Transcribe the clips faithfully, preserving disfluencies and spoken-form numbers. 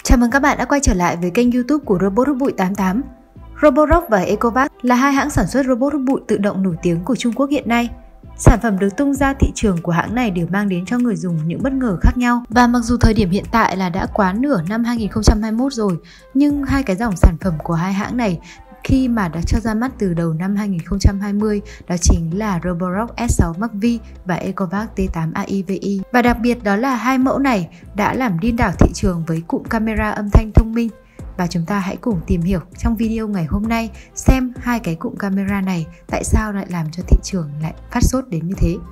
Chào mừng các bạn đã quay trở lại với kênh YouTube của Robot hút bụi tám tám. Roborock và Ecovacs là hai hãng sản xuất robot hút bụi tự động nổi tiếng của Trung Quốc hiện nay. Sản phẩm được tung ra thị trường của hãng này đều mang đến cho người dùng những bất ngờ khác nhau. Và mặc dù thời điểm hiện tại là đã quá nửa năm hai nghìn không trăm hai mươi mốt rồi, nhưng hai cái dòng sản phẩm của hai hãng này khi mà đã cho ra mắt từ đầu năm hai nghìn không trăm hai mươi, đó chính là Roborock S sáu Max V và Ecovacs T tám A I V I. Và đặc biệt đó là hai mẫu này đã làm điên đảo thị trường với cụm camera âm thanh thông minh. Và chúng ta hãy cùng tìm hiểu trong video ngày hôm nay xem hai cái cụm camera này tại sao lại làm cho thị trường lại phát sốt đến như thế.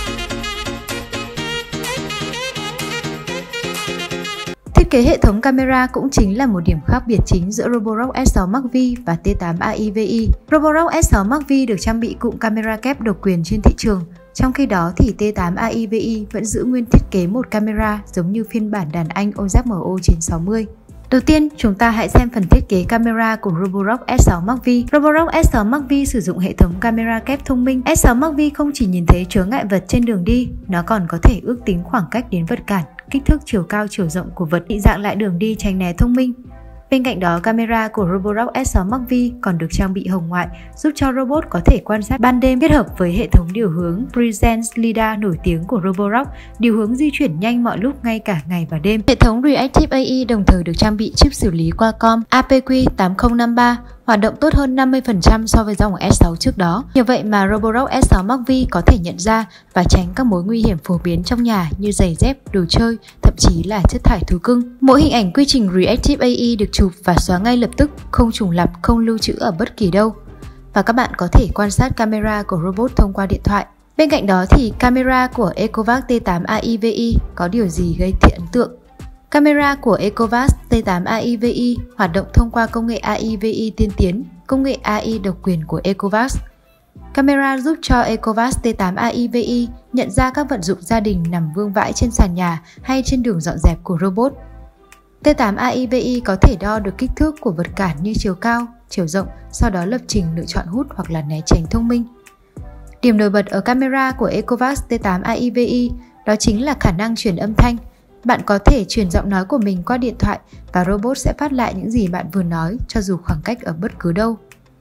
Thiết kế hệ thống camera cũng chính là một điểm khác biệt chính giữa Roborock S sáu Max V và T tám A I V I. Roborock S sáu Max V được trang bị cụm camera kép độc quyền trên thị trường, trong khi đó thì T tám A I V I vẫn giữ nguyên thiết kế một camera giống như phiên bản đàn anh O Z M O chín sáu mươi. Đầu tiên, chúng ta hãy xem phần thiết kế camera của Roborock S sáu Max V. Roborock S sáu Max V sử dụng hệ thống camera kép thông minh. S sáu Max V không chỉ nhìn thấy chướng ngại vật trên đường đi, nó còn có thể ước tính khoảng cách đến vật cản, kích thước, chiều cao, chiều rộng của vật, định dạng lại đường đi tránh né thông minh. Bên cạnh đó, camera của Roborock S sáu Max V còn được trang bị hồng ngoại, giúp cho robot có thể quan sát ban đêm, kết hợp với hệ thống điều hướng Presence lidar nổi tiếng của Roborock, điều hướng di chuyển nhanh mọi lúc ngay cả ngày và đêm. Hệ thống Reactive A I đồng thời được trang bị chip xử lý Qualcomm A P Q tám không năm ba, hoạt động tốt hơn năm mươi phần trăm so với dòng S sáu trước đó. Nhờ vậy mà Roborock S sáu Max V có thể nhận ra và tránh các mối nguy hiểm phổ biến trong nhà như giày dép, đồ chơi, thậm chí là chất thải thú cưng. Mỗi hình ảnh quy trình Reactive A I được chụp và xóa ngay lập tức, không trùng lặp, không lưu trữ ở bất kỳ đâu. Và các bạn có thể quan sát camera của robot thông qua điện thoại. Bên cạnh đó thì camera của Ecovacs T tám A I V I có điều gì gây thiện ấn tượng? Camera của Ecovacs T tám A I V I hoạt động thông qua công nghệ A I V I tiên tiến, công nghệ A I độc quyền của Ecovacs. Camera giúp cho Ecovacs T tám A I V I nhận ra các vật dụng gia đình nằm vương vãi trên sàn nhà hay trên đường dọn dẹp của robot. T tám A I V I có thể đo được kích thước của vật cản như chiều cao, chiều rộng, sau đó lập trình lựa chọn hút hoặc là né tránh thông minh. Điểm nổi bật ở camera của Ecovacs T tám A I V I đó chính là khả năng truyền âm thanh. Bạn có thể truyền giọng nói của mình qua điện thoại và robot sẽ phát lại những gì bạn vừa nói cho dù khoảng cách ở bất cứ đâu.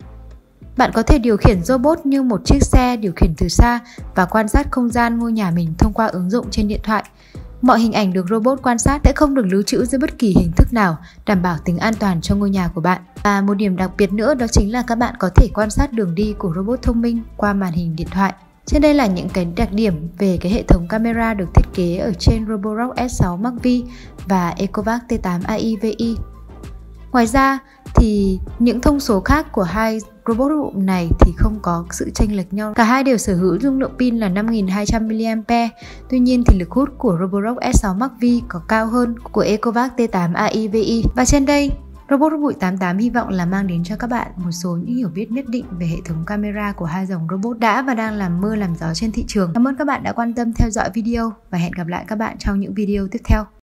Bạn có thể điều khiển robot như một chiếc xe điều khiển từ xa và quan sát không gian ngôi nhà mình thông qua ứng dụng trên điện thoại. Mọi hình ảnh được robot quan sát sẽ không được lưu trữ dưới bất kỳ hình thức nào, đảm bảo tính an toàn cho ngôi nhà của bạn. Và một điểm đặc biệt nữa đó chính là các bạn có thể quan sát đường đi của robot thông minh qua màn hình điện thoại. Trên đây là những cái đặc điểm về cái hệ thống camera được thiết kế ở trên Roborock S sáu Max V và Ecovacs T tám A I V I. Ngoài ra thì những thông số khác của hai robot hút này thì không có sự chênh lệch nhau. Cả hai đều sở hữu dung lượng pin là năm nghìn hai trăm mi li am pe. Tuy nhiên thì lực hút của Roborock S sáu Max V có cao hơn của Ecovacs T tám A I V I. Và trên đây, Robot hút bụi tám tám hy vọng là mang đến cho các bạn một số những hiểu biết nhất định về hệ thống camera của hai dòng robot đã và đang làm mưa làm gió trên thị trường. Cảm ơn các bạn đã quan tâm theo dõi video và hẹn gặp lại các bạn trong những video tiếp theo.